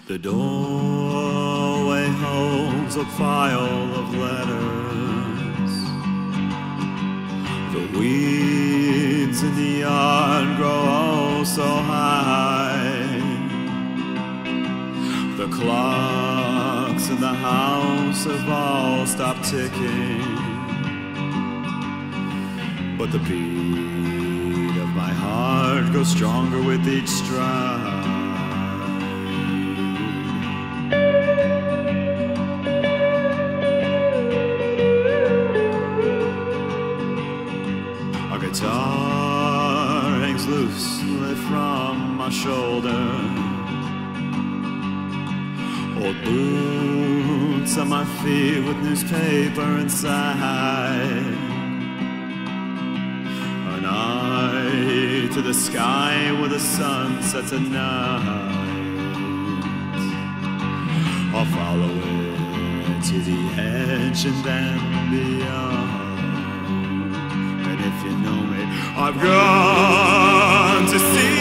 The doorway holds a pile of letters. The weeds in the yard grow oh so high. The clocks in the house have all stopped ticking, but the beat of my heart grows stronger with each stride. A guitar hangs loosely from my shoulder. Old boots on my feet with newspaper inside. An eye to the sky where the sun sets at night. I'll follow it to the edge and then beyond. And if you know me, I've gone to see